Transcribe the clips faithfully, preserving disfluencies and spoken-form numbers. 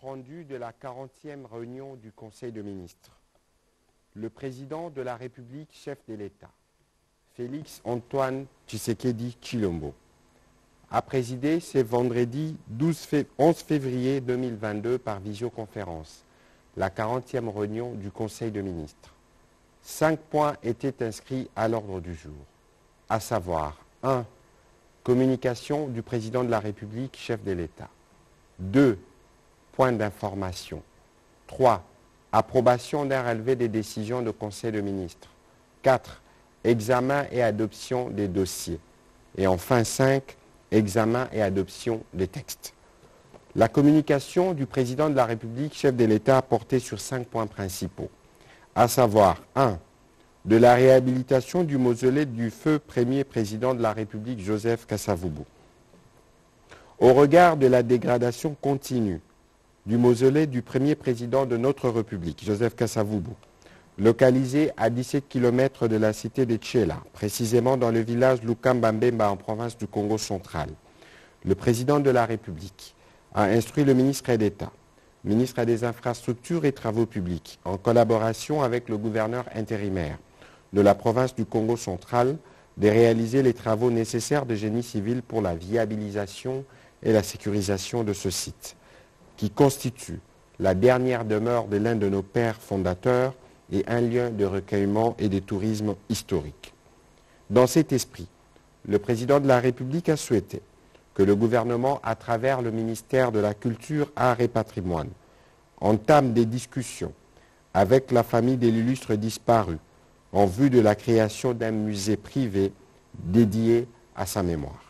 rendu de la quarantième réunion du Conseil de ministres. Le président de la République, chef de l'État, Félix Antoine Tshisekedi Tshilombo, a présidé ce vendredi onze février deux mille vingt-deux par visioconférence la quarantième réunion du Conseil de ministres. Cinq points étaient inscrits à l'ordre du jour, à savoir un. Communication du président de la République, chef de l'État. deux. Point d'information. trois. Approbation d'un relevé des décisions du Conseil de ministres. quatre. Examen et adoption des dossiers. Et enfin cinq. Examen et adoption des textes. La communication du président de la République, chef de l'État, a porté sur cinq points principaux, à savoir un. De la réhabilitation du mausolée du feu premier président de la République, Joseph Kasavubu. Au regard de la dégradation continue du mausolée du premier président de notre République, Joseph Kasavubu, localisé à dix-sept kilomètres de la cité de Tchela, précisément dans le village Lukambambemba en province du Congo central, le président de la République a instruit le ministre d'État, ministre des Infrastructures et Travaux publics, en collaboration avec le gouverneur intérimaire de la province du Congo central, de réaliser les travaux nécessaires de génie civil pour la viabilisation et la sécurisation de ce site, qui constitue la dernière demeure de l'un de nos pères fondateurs et un lieu de recueillement et de tourisme historique. Dans cet esprit, le président de la République a souhaité que le gouvernement, à travers le ministère de la Culture, Arts et Patrimoine, entame des discussions avec la famille de l'illustre disparu en vue de la création d'un musée privé dédié à sa mémoire.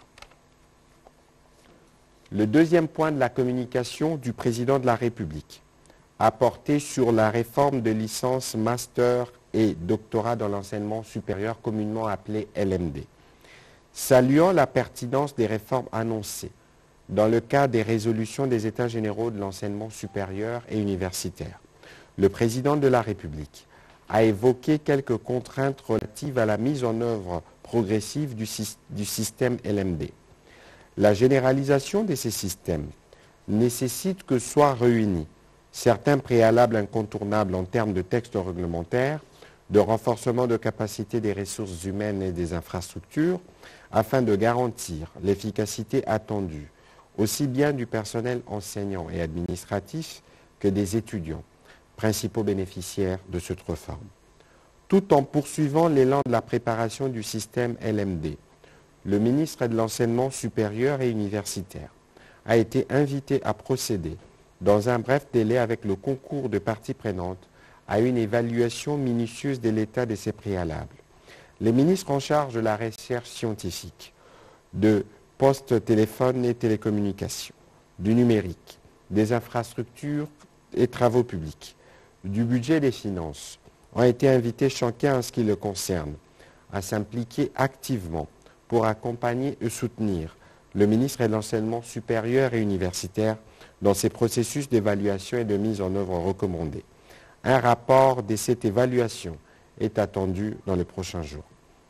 Le deuxième point de la communication du président de la République a porté sur la réforme de licence, master et doctorat dans l'enseignement supérieur, communément appelé L M D. Saluant la pertinence des réformes annoncées dans le cadre des résolutions des États généraux de l'enseignement supérieur et universitaire, le président de la République a évoqué quelques contraintes relatives à la mise en œuvre progressive du, du système L M D. La généralisation de ces systèmes nécessite que soient réunis certains préalables incontournables en termes de textes réglementaires, de renforcement de capacité des ressources humaines et des infrastructures, afin de garantir l'efficacité attendue, aussi bien du personnel enseignant et administratif que des étudiants, principaux bénéficiaires de cette réforme. Tout en poursuivant l'élan de la préparation du système L M D, le ministre de l'Enseignement supérieur et universitaire a été invité à procéder, dans un bref délai avec le concours de parties prenantes, à une évaluation minutieuse de l'état de ces préalables. Les ministres en charge de la recherche scientifique, de postes, téléphones et télécommunications, du numérique, des infrastructures et travaux publics, du budget et des finances, ont été invités chacun en ce qui le concerne à s'impliquer activement pour accompagner et soutenir le ministre de l'Enseignement supérieur et universitaire dans ses processus d'évaluation et de mise en œuvre recommandés. Un rapport de cette évaluation est attendu dans les prochains jours.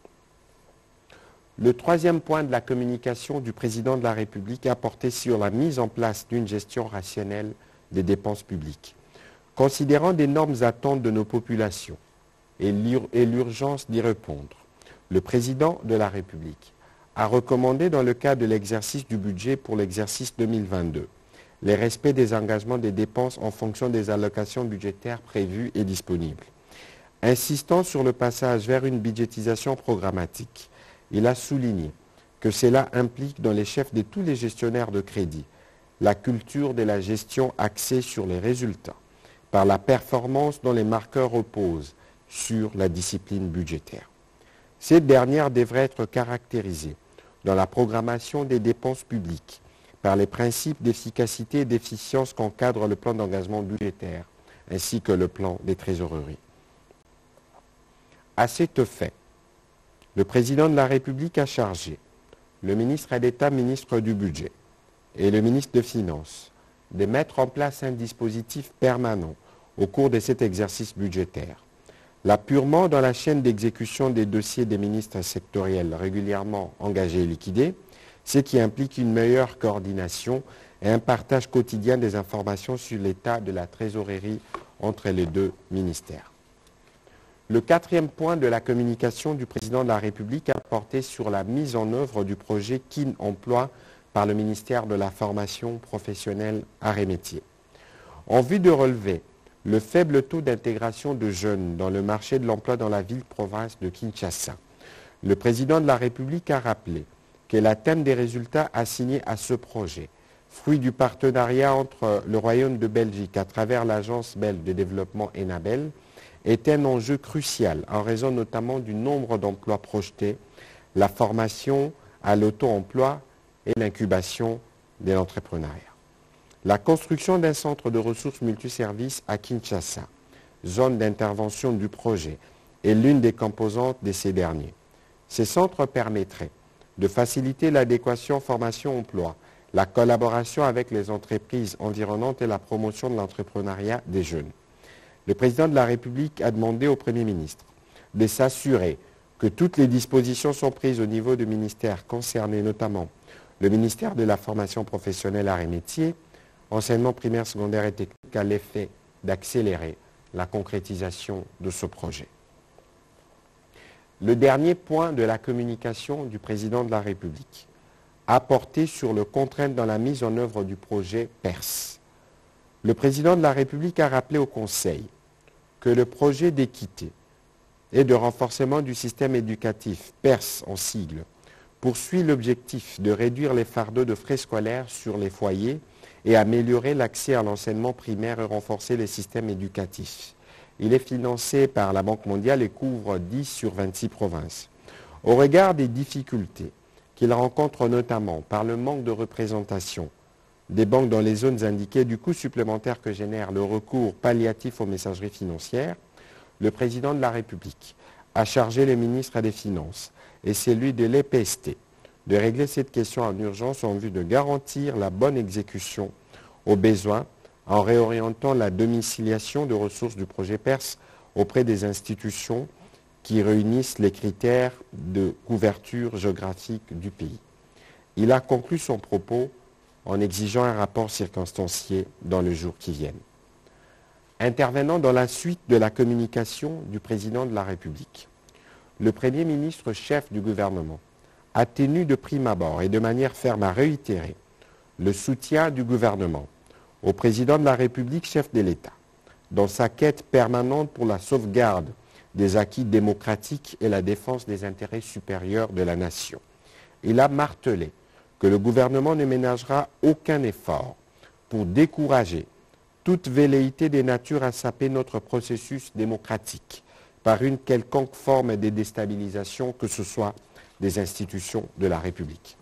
Le troisième point de la communication du président de la République a porté sur la mise en place d'une gestion rationnelle des dépenses publiques. Considérant d'énormes attentes de nos populations et l'urgence d'y répondre, le président de la République a recommandé dans le cadre de l'exercice du budget pour l'exercice deux mille vingt-deux les respects des engagements des dépenses en fonction des allocations budgétaires prévues et disponibles. Insistant sur le passage vers une budgétisation programmatique, il a souligné que cela implique dans les chefs de tous les gestionnaires de crédit la culture de la gestion axée sur les résultats, par la performance dont les marqueurs reposent sur la discipline budgétaire. Cette dernière devrait être caractérisée dans la programmation des dépenses publiques par les principes d'efficacité et d'efficience qu'encadre le plan d'engagement budgétaire ainsi que le plan des trésoreries. À cet fait, le président de la République a chargé le ministre d'État, ministre du Budget et le ministre des Finances de mettre en place un dispositif permanent au cours de cet exercice budgétaire. L'appurement dans la chaîne d'exécution des dossiers des ministres sectoriels régulièrement engagés et liquidés, ce qui implique une meilleure coordination et un partage quotidien des informations sur l'état de la trésorerie entre les deux ministères. Le quatrième point de la communication du président de la République a porté sur la mise en œuvre du projet Kin Emploi par le ministère de la Formation professionnelle Arts et Métiers. En vue de relever le faible taux d'intégration de jeunes dans le marché de l'emploi dans la ville-province de Kinshasa, le président de la République a rappelé que l'atteinte des résultats assignés à ce projet, fruit du partenariat entre le Royaume de Belgique à travers l'Agence belge de développement ENABEL, est un enjeu crucial en raison notamment du nombre d'emplois projetés, la formation à l'auto-emploi et l'incubation de l'entrepreneuriat. La construction d'un centre de ressources multiservices à Kinshasa, zone d'intervention du projet, est l'une des composantes de ces derniers. Ces centres permettraient de faciliter l'adéquation formation-emploi, la collaboration avec les entreprises environnantes et la promotion de l'entrepreneuriat des jeunes. Le président de la République a demandé au Premier ministre de s'assurer que toutes les dispositions sont prises au niveau du ministère concerné, notamment le ministère de la Formation professionnelle Arts et Métiers, enseignement primaire, secondaire et technique, à l'effet d'accélérer la concrétisation de ce projet. Le dernier point de la communication du président de la République a porté sur le contrainte dans la mise en œuvre du projet PERS. Le président de la République a rappelé au Conseil que le projet d'équité et de renforcement du système éducatif, PERS en sigle, poursuit l'objectif de réduire les fardeaux de frais scolaires sur les foyers et améliorer l'accès à l'enseignement primaire et renforcer les systèmes éducatifs. Il est financé par la Banque mondiale et couvre dix sur vingt-six provinces. Au regard des difficultés qu'il rencontre notamment par le manque de représentation des banques dans les zones indiquées, du coût supplémentaire que génère le recours palliatif aux messageries financières, le président de la République a chargé le ministre des Finances et celui de l'E P S T de régler cette question en urgence en vue de garantir la bonne exécution aux besoins en réorientant la domiciliation de ressources du projet PERS auprès des institutions qui réunissent les critères de couverture géographique du pays. Il a conclu son propos en exigeant un rapport circonstancié dans les jours qui viennent. Intervenant dans la suite de la communication du président de la République, le Premier ministre chef du gouvernement a tenu de prime abord et de manière ferme à réitérer le soutien du gouvernement au président de la République chef de l'État dans sa quête permanente pour la sauvegarde des acquis démocratiques et la défense des intérêts supérieurs de la nation. Il a martelé que le gouvernement ne ménagera aucun effort pour décourager toute velléité des natures à saper notre processus démocratique par une quelconque forme de déstabilisation, que ce soit des institutions de la République.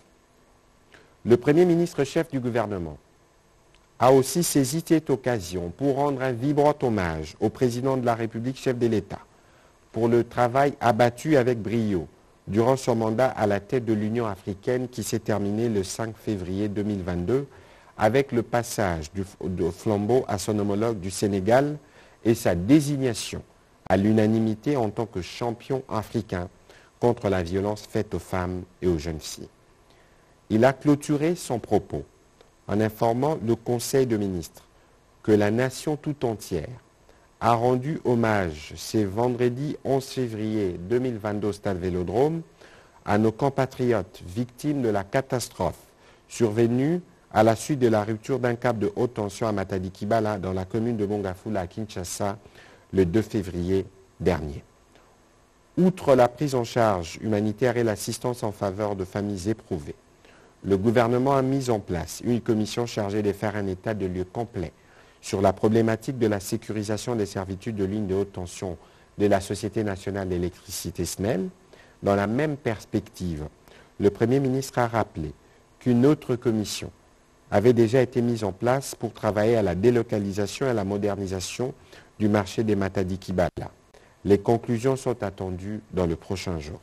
Le Premier ministre chef du gouvernement a aussi saisi cette occasion pour rendre un vibrant hommage au président de la République chef de l'État pour le travail abattu avec brio durant son mandat à la tête de l'Union africaine qui s'est terminé le cinq février deux mille vingt-deux avec le passage du flambeau à son homologue du Sénégal et sa désignation à l'unanimité en tant que champion africain contre la violence faite aux femmes et aux jeunes filles. Il a clôturé son propos en informant le Conseil de ministres que la nation tout entière a rendu hommage ce vendredi onze février deux mille vingt-deux au Stade Vélodrome à nos compatriotes victimes de la catastrophe survenue à la suite de la rupture d'un câble de haute tension à Matadi-Kibala dans la commune de Mongafula à Kinshasa le deux février dernier. Outre la prise en charge humanitaire et l'assistance en faveur de familles éprouvées, le gouvernement a mis en place une commission chargée de faire un état de lieu complet sur la problématique de la sécurisation des servitudes de lignes de haute tension de la Société nationale d'électricité S N E L. Dans la même perspective, le Premier ministre a rappelé qu'une autre commission avait déjà été mise en place pour travailler à la délocalisation et à la modernisation du marché des Matadi-Kibala. Les conclusions sont attendues dans le prochain jour.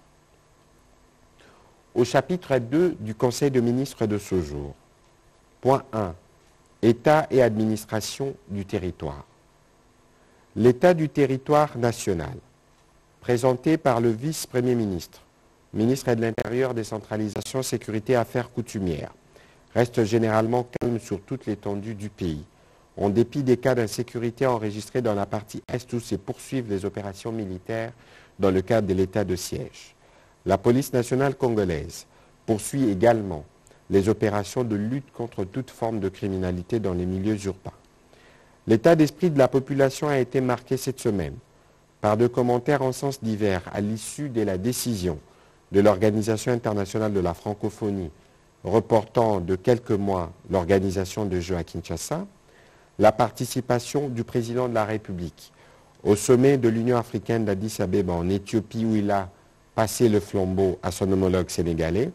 Au chapitre deux du Conseil de ministres de ce jour, point un, État et administration du territoire. L'état du territoire national, présenté par le vice-premier ministre, ministre de l'Intérieur, Décentralisation, Sécurité et Affaires coutumières, reste généralement calme sur toute l'étendue du pays, en dépit des cas d'insécurité enregistrés dans la partie Est où se poursuivent les opérations militaires dans le cadre de l'état de siège. La police nationale congolaise poursuit également les opérations de lutte contre toute forme de criminalité dans les milieux urbains. L'état d'esprit de la population a été marqué cette semaine par de commentaires en sens divers à l'issue de la décision de l'Organisation internationale de la francophonie reportant de quelques mois l'organisation de Jeux à Kinshasa, la participation du président de la République au sommet de l'Union africaine d'Addis Abeba en Éthiopie où il a passé le flambeau à son homologue sénégalais,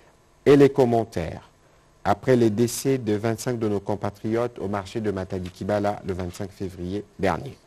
et les commentaires après les décès de vingt-cinq de nos compatriotes au marché de Matadi Kibala le vingt-cinq février dernier,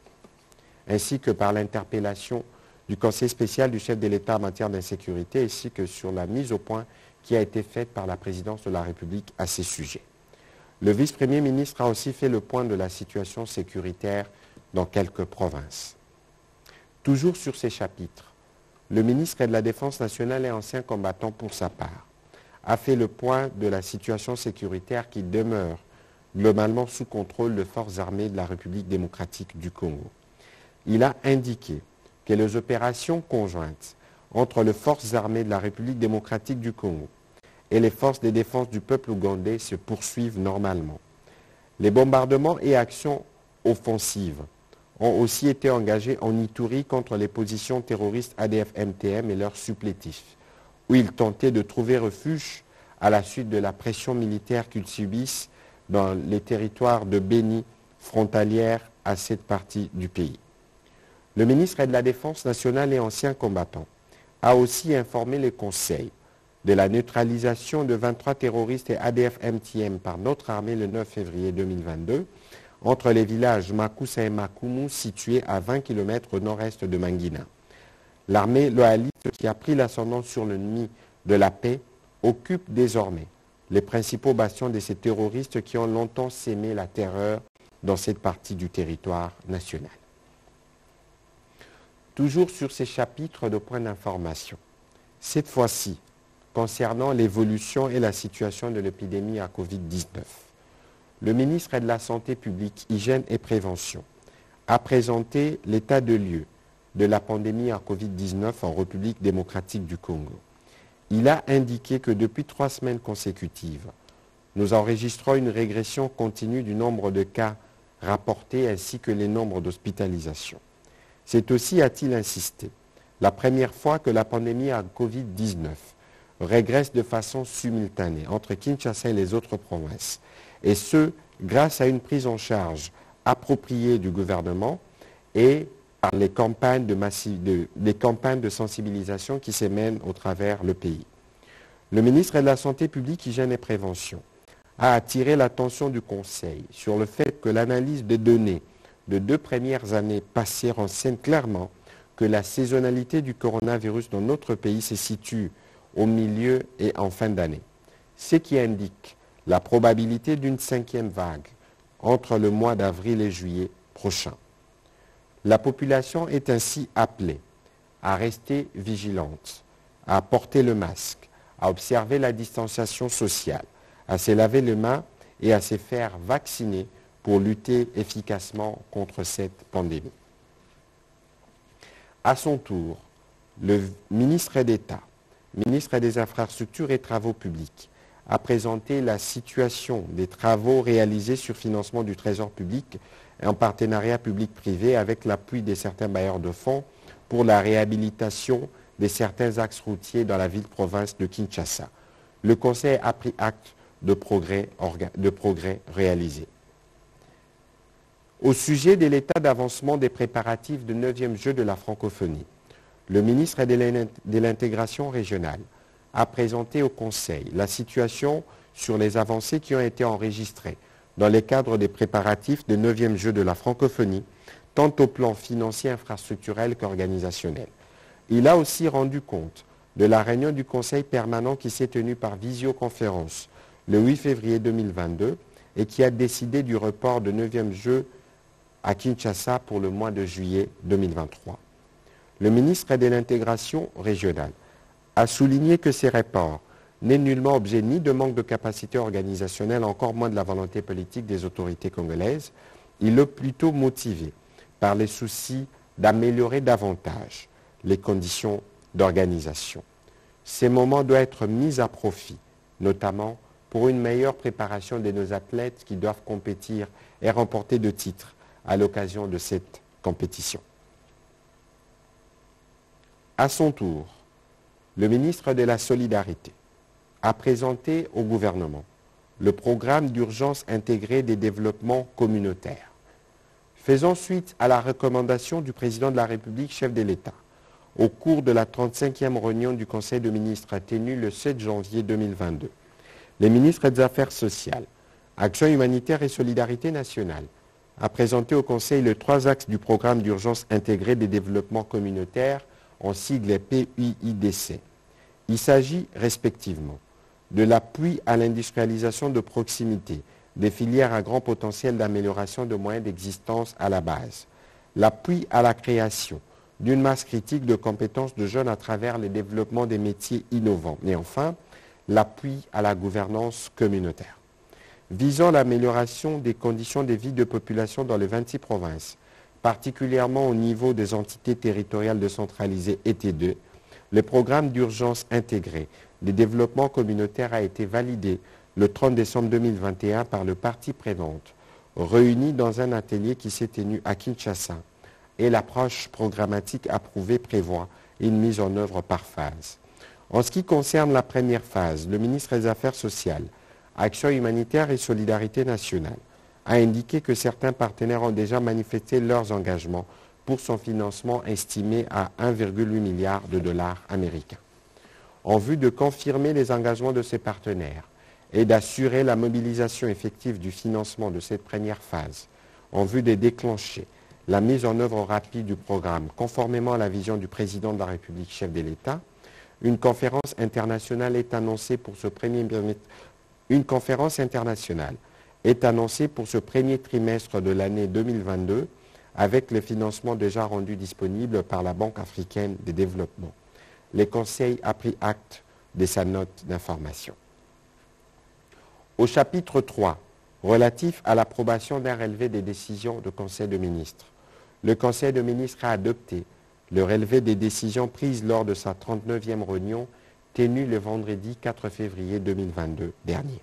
ainsi que par l'interpellation du Conseil spécial du chef de l'État en matière d'insécurité, ainsi que sur la mise au point qui a été faite par la présidence de la République à ces sujets. Le vice-premier ministre a aussi fait le point de la situation sécuritaire dans quelques provinces. Toujours sur ces chapitres, le ministre de la Défense nationale et ancien combattant pour sa part a fait le point de la situation sécuritaire qui demeure globalement sous contrôle des forces armées de la République démocratique du Congo. Il a indiqué que les opérations conjointes entre les forces armées de la République démocratique du Congo et les forces de défense du peuple ougandais se poursuivent normalement. Les bombardements et actions offensives ont aussi été engagés en Ituri contre les positions terroristes A D F M T M et leurs supplétifs, où ils tentaient de trouver refuge à la suite de la pression militaire qu'ils subissent dans les territoires de Béni, frontalières à cette partie du pays. Le ministre de la Défense nationale et ancien combattant a aussi informé le Conseil de la neutralisation de vingt-trois terroristes et A D F M T M par notre armée le neuf février deux mille vingt-deux entre les villages Makusa et Makumu situés à vingt kilomètres au nord-est de Mangina. L'armée loyaliste qui a pris l'ascendant sur l'ennemi de la paix occupe désormais les principaux bastions de ces terroristes qui ont longtemps sémé la terreur dans cette partie du territoire national. Toujours sur ces chapitres de points d'information, cette fois-ci, concernant l'évolution et la situation de l'épidémie à Covid dix-neuf. Le ministre de la Santé publique, Hygiène et Prévention a présenté l'état de lieu de la pandémie à Covid dix-neuf en République démocratique du Congo. Il a indiqué que depuis trois semaines consécutives, nous enregistrons une régression continue du nombre de cas rapportés ainsi que les nombres d'hospitalisations. C'est aussi, a-t-il insisté, la première fois que la pandémie à Covid dix-neuf régresse de façon simultanée entre Kinshasa et les autres provinces, et ce, grâce à une prise en charge appropriée du gouvernement et par les campagnes de, de, les campagnes de sensibilisation qui se mènent au travers le pays. Le ministre de la Santé publique, Hygiène et Prévention a attiré l'attention du Conseil sur le fait que l'analyse des données de deux premières années passées renseigne clairement que la saisonnalité du coronavirus dans notre pays se situe au milieu et en fin d'année, ce qui indique la probabilité d'une cinquième vague entre le mois d'avril et juillet prochain. La population est ainsi appelée à rester vigilante, à porter le masque, à observer la distanciation sociale, à se laver les mains et à se faire vacciner pour lutter efficacement contre cette pandémie. À son tour, le ministre d'État, ministre des Infrastructures et Travaux publics, a présenté la situation des travaux réalisés sur financement du Trésor public et en partenariat public-privé avec l'appui de certains bailleurs de fonds pour la réhabilitation de certains axes routiers dans la ville-province de Kinshasa. Le Conseil a pris acte de progrès, de progrès réalisés. Au sujet de l'état d'avancement des préparatifs du neuvième Jeux de la francophonie, le ministre de l'Intégration régionale a présenté au Conseil la situation sur les avancées qui ont été enregistrées dans le cadre des préparatifs du neuvième Jeux de la francophonie, tant au plan financier, infrastructurel qu'organisationnel. Il a aussi rendu compte de la réunion du Conseil permanent qui s'est tenue par visioconférence le huit février deux mille vingt-deux et qui a décidé du report du neuvième Jeux à Kinshasa pour le mois de juillet deux mille vingt-trois. Le ministre de l'Intégration régionale a souligné que ces reports n'est nullement objet ni de manque de capacité organisationnelle, encore moins de la volonté politique des autorités congolaises. Il est plutôt motivé par les soucis d'améliorer davantage les conditions d'organisation. Ces moments doivent être mis à profit, notamment pour une meilleure préparation de nos athlètes qui doivent compétir et remporter de titres à l'occasion de cette compétition. À son tour, le ministre de la Solidarité a présenté au gouvernement le programme d'urgence intégré des développements communautaires. Faisant suite à la recommandation du président de la République, chef de l'État, au cours de la trente-cinquième réunion du Conseil de ministres tenue le sept janvier deux mille vingt-deux, les ministres des Affaires sociales, Action humanitaire et Solidarité nationale a présenté au Conseil les trois axes du programme d'urgence intégré des développements communautaires, en sigle P U I D C. Il s'agit respectivement de l'appui à l'industrialisation de proximité, des filières à grand potentiel d'amélioration de moyens d'existence à la base, l'appui à la création d'une masse critique de compétences de jeunes à travers le développement des métiers innovants, et enfin, l'appui à la gouvernance communautaire. Visant l'amélioration des conditions de vie de population dans les vingt-six provinces, particulièrement au niveau des entités territoriales décentralisées E T deux, le programme d'urgence intégré des développements communautaires a été validé le trente décembre deux mille vingt et un par le parti prenante, réuni dans un atelier qui s'est tenu à Kinshasa, et l'approche programmatique approuvée prévoit une mise en œuvre par phase. En ce qui concerne la première phase, le ministre des Affaires sociales, Action humanitaire et Solidarité nationale, a indiqué que certains partenaires ont déjà manifesté leurs engagements pour son financement estimé à un virgule huit milliard de dollars américains. En vue de confirmer les engagements de ces partenaires et d'assurer la mobilisation effective du financement de cette première phase, en vue de déclencher la mise en œuvre rapide du programme, conformément à la vision du président de la République, chef de l'État, une conférence internationale est annoncée pour ce premier Une conférence internationale est annoncée pour ce premier trimestre de l'année deux mille vingt-deux avec le financement déjà rendu disponible par la Banque africaine de développement. Le Conseil a pris acte de sa note d'information. Au chapitre trois, relatif à l'approbation d'un relevé des décisions du Conseil de ministres, le Conseil de ministres a adopté le relevé des décisions prises lors de sa trente-neuvième réunion tenue le vendredi quatre février deux mille vingt-deux dernier.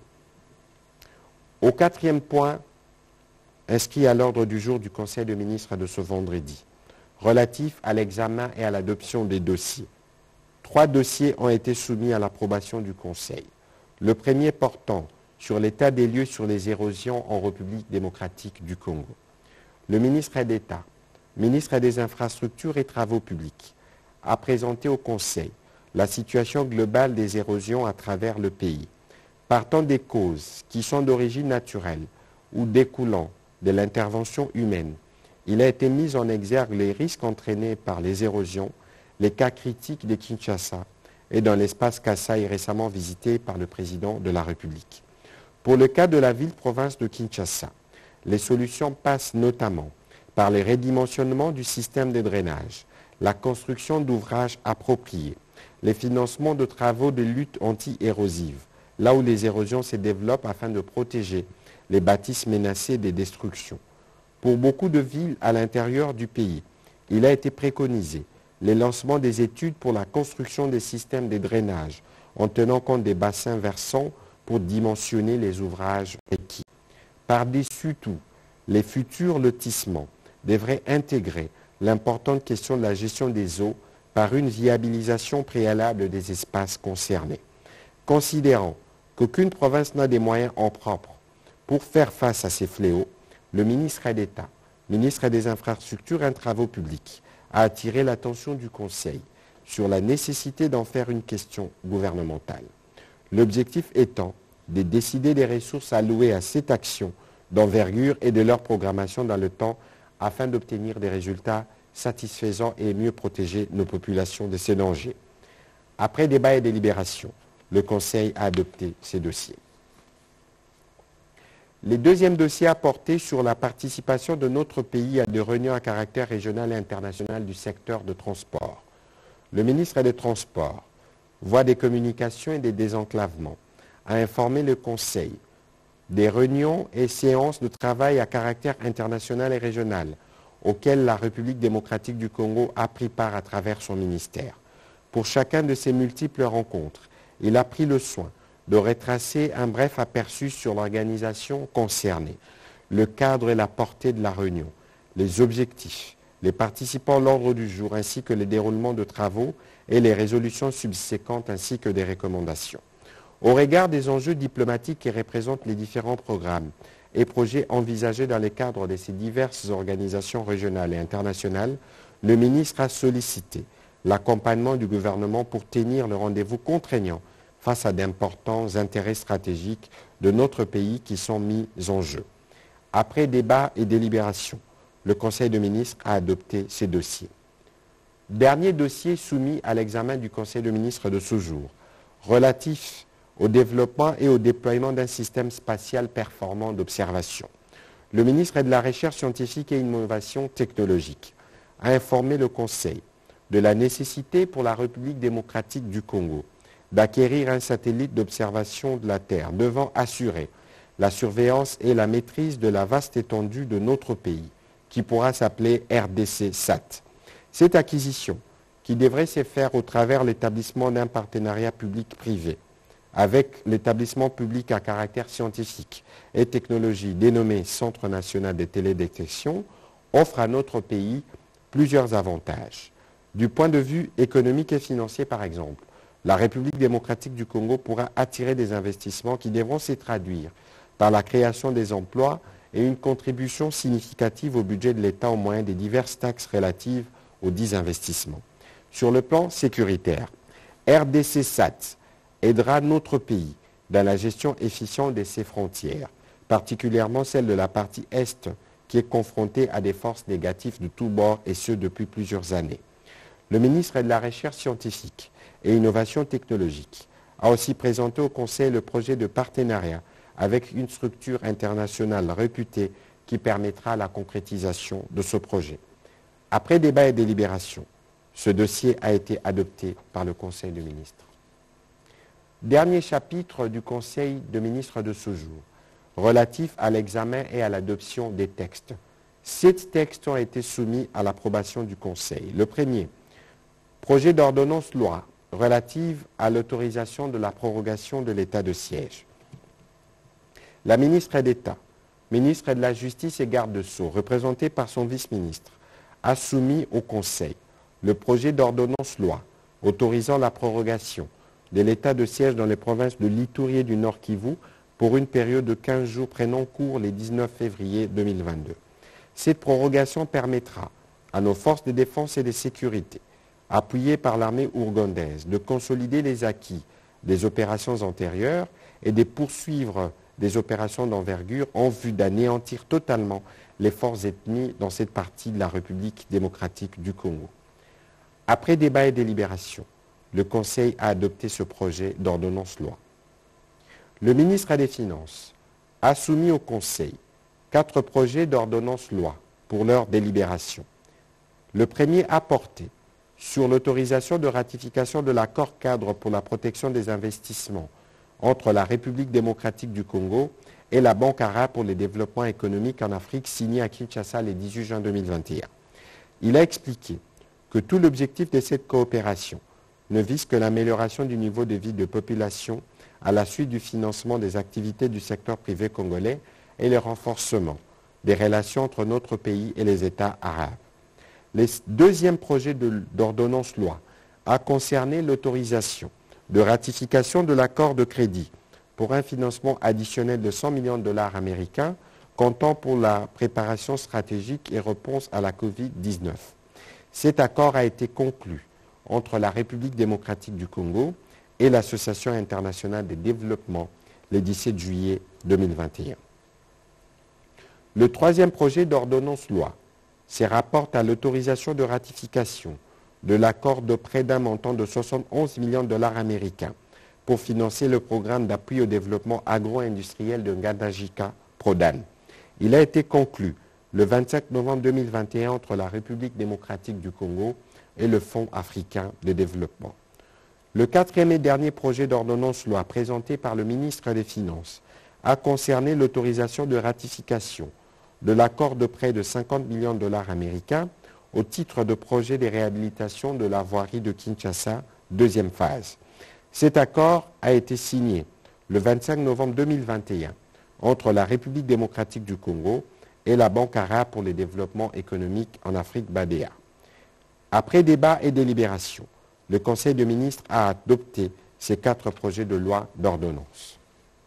Au quatrième point, inscrit à l'ordre du jour du Conseil de ministres de ce vendredi, relatif à l'examen et à l'adoption des dossiers. Trois dossiers ont été soumis à l'approbation du Conseil. Le premier portant sur l'état des lieux sur les érosions en République démocratique du Congo. Le ministre d'État, ministre des Infrastructures et Travaux publics, a présenté au Conseil la situation globale des érosions à travers le pays, partant des causes qui sont d'origine naturelle ou découlant de l'intervention humaine. Il a été mis en exergue les risques entraînés par les érosions, les cas critiques de Kinshasa et dans l'espace Kasaï récemment visité par le président de la République. Pour le cas de la ville-province de Kinshasa, les solutions passent notamment par le redimensionnement du système de drainage, la construction d'ouvrages appropriés, les financements de travaux de lutte anti-érosive, là où les érosions se développent afin de protéger les bâtisses menacées des destructions. Pour beaucoup de villes à l'intérieur du pays, il a été préconisé le lancement des études pour la construction des systèmes de drainage en tenant compte des bassins versants pour dimensionner les ouvrages requis. Par-dessus tout, les futurs lotissements devraient intégrer l'importante question de la gestion des eaux par une viabilisation préalable des espaces concernés. Considérant qu'aucune province n'a des moyens en propre pour faire face à ces fléaux, le ministre d'État, ministre des Infrastructures et Travaux publics, a attiré l'attention du Conseil sur la nécessité d'en faire une question gouvernementale. L'objectif étant de décider des ressources allouées à cette action d'envergure et de leur programmation dans le temps afin d'obtenir des résultats satisfaisants et mieux protéger nos populations de ces dangers. Après débat et délibération, le Conseil a adopté ces dossiers. Le deuxième dossier a porté sur la participation de notre pays à des réunions à caractère régional et international du secteur de transport. Le ministre des Transports, voies des communications et des désenclavements, a informé le Conseil des réunions et séances de travail à caractère international et régional auxquelles la République démocratique du Congo a pris part à travers son ministère. Pour chacun de ces multiples rencontres, il a pris le soin de retracer un bref aperçu sur l'organisation concernée, le cadre et la portée de la réunion, les objectifs, les participants, l'ordre du jour, ainsi que les déroulements de travaux et les résolutions subséquentes, ainsi que des recommandations. Au regard des enjeux diplomatiques qui représentent les différents programmes et projets envisagés dans le cadre de ces diverses organisations régionales et internationales, le ministre a sollicité l'accompagnement du gouvernement pour tenir le rendez-vous contraignant face à d'importants intérêts stratégiques de notre pays qui sont mis en jeu. Après débat et délibération, le Conseil de ministres a adopté ces dossiers. Dernier dossier soumis à l'examen du Conseil de ministres de ce jour, relatif au développement et au déploiement d'un système spatial performant d'observation. Le ministre de la Recherche scientifique et innovation technologique a informé le Conseil de la nécessité pour la République démocratique du Congo d'acquérir un satellite d'observation de la Terre devant assurer la surveillance et la maîtrise de la vaste étendue de notre pays, qui pourra s'appeler R D C SAT. Cette acquisition, qui devrait se faire au travers l'établissement d'un partenariat public-privé avec l'établissement public à caractère scientifique et technologique dénommé Centre national de télédétection, offre à notre pays plusieurs avantages. Du point de vue économique et financier, par exemple, la République démocratique du Congo pourra attirer des investissements qui devront se traduire par la création des emplois et une contribution significative au budget de l'État au moyen des diverses taxes relatives aux dix investissements. Sur le plan sécuritaire, R D C SAT aidera notre pays dans la gestion efficiente de ses frontières, particulièrement celle de la partie Est qui est confrontée à des forces négatives de tous bords et ce depuis plusieurs années. Le ministre de la Recherche scientifique et Innovation technologique a aussi présenté au Conseil le projet de partenariat avec une structure internationale réputée qui permettra la concrétisation de ce projet. Après débat et délibération, ce dossier a été adopté par le Conseil des ministres. Dernier chapitre du Conseil des ministres de ce jour, relatif à l'examen et à l'adoption des textes. Sept textes ont été soumis à l'approbation du Conseil. Le premier, projet d'ordonnance loi relative à l'autorisation de la prorogation de l'état de siège. La ministre d'État, ministre de la Justice et garde de Sceaux, représentée par son vice-ministre, a soumis au Conseil le projet d'ordonnance loi autorisant la prorogation de l'état de siège dans les provinces de l'Ituri et du Nord Kivu pour une période de quinze jours prenant cours le dix-neuf février deux mille vingt-deux. Cette prorogation permettra à nos forces de défense et de sécurité, appuyées par l'armée ougandaise, de consolider les acquis des opérations antérieures et de poursuivre des opérations d'envergure en vue d'anéantir totalement les forces ennemies dans cette partie de la République démocratique du Congo. Après débat et délibération, le Conseil a adopté ce projet d'ordonnance loi. Le ministre des Finances a soumis au Conseil quatre projets d'ordonnance loi pour leur délibération. Le premier a porté sur l'autorisation de ratification de l'accord cadre pour la protection des investissements entre la République démocratique du Congo et la Banque arabe pour le développement économique en Afrique signé à Kinshasa le dix-huit juin deux mille vingt et un. Il a expliqué que tout l'objectif de cette coopération ne vise que l'amélioration du niveau de vie de population à la suite du financement des activités du secteur privé congolais et le renforcement des relations entre notre pays et les États arabes. Le deuxième projet d'ordonnance loi a concerné l'autorisation de ratification de l'accord de crédit pour un financement additionnel de cent millions de dollars américains comptant pour la préparation stratégique et réponse à la covid dix-neuf. Cet accord a été conclu entre la République démocratique du Congo et l'Association internationale de développement le dix-sept juillet deux mille vingt et un. Le troisième projet d'ordonnance loi se rapporte à l'autorisation de ratification de l'accord de prêt d'un montant de soixante et onze millions de dollars américains pour financer le programme d'appui au développement agro-industriel de Ngadajika Prodan. Il a été conclu le vingt-cinq novembre deux mille vingt et un entre la République démocratique du Congo et le Fonds africain de développement. Le quatrième et dernier projet d'ordonnance loi présenté par le ministre des Finances a concerné l'autorisation de ratification de l'accord de prêt de cinquante millions de dollars américains au titre de projet de réhabilitation de la voirie de Kinshasa, deuxième phase. Cet accord a été signé le vingt-cinq novembre deux mille vingt et un entre la République démocratique du Congo et la Banque arabe pour le développement économique en Afrique, B A D E A. Après débat et délibération, le Conseil des ministres a adopté ces quatre projets de loi d'ordonnance.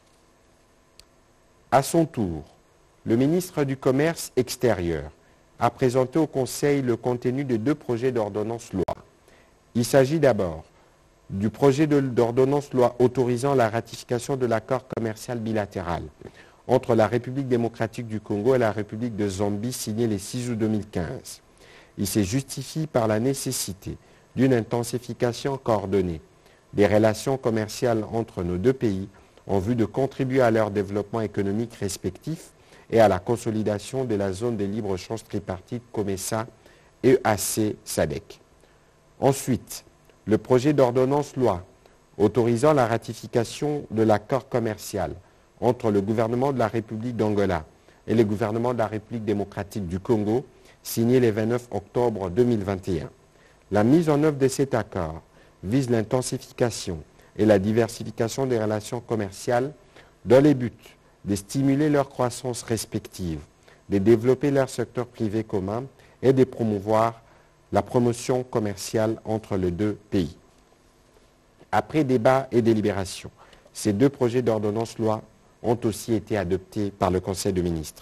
À son tour, le ministre du Commerce extérieur a présenté au Conseil le contenu de deux projets d'ordonnance loi. Il s'agit d'abord du projet d'ordonnance loi autorisant la ratification de l'accord commercial bilatéral entre la République démocratique du Congo et la République de Zambie signé le six août deux mille quinze. Il se justifie par la nécessité d'une intensification coordonnée des relations commerciales entre nos deux pays en vue de contribuer à leur développement économique respectif et à la consolidation de la zone de libre-échange tripartite COMESA et E A C S A D C. Ensuite, le projet d'ordonnance loi autorisant la ratification de l'accord commercial entre le gouvernement de la République d'Angola et le gouvernement de la République démocratique du Congo, signé le vingt-neuf octobre deux mille vingt et un. La mise en œuvre de cet accord vise l'intensification et la diversification des relations commerciales dans le but de stimuler leur croissance respective, de développer leur secteur privé commun et de promouvoir la promotion commerciale entre les deux pays. Après débat et délibération, ces deux projets d'ordonnance loi ont aussi été adoptés par le Conseil des ministres.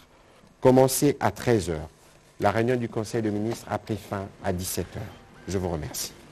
Commencé à treize heures, la réunion du Conseil des ministres a pris fin à dix-sept heures. Je vous remercie.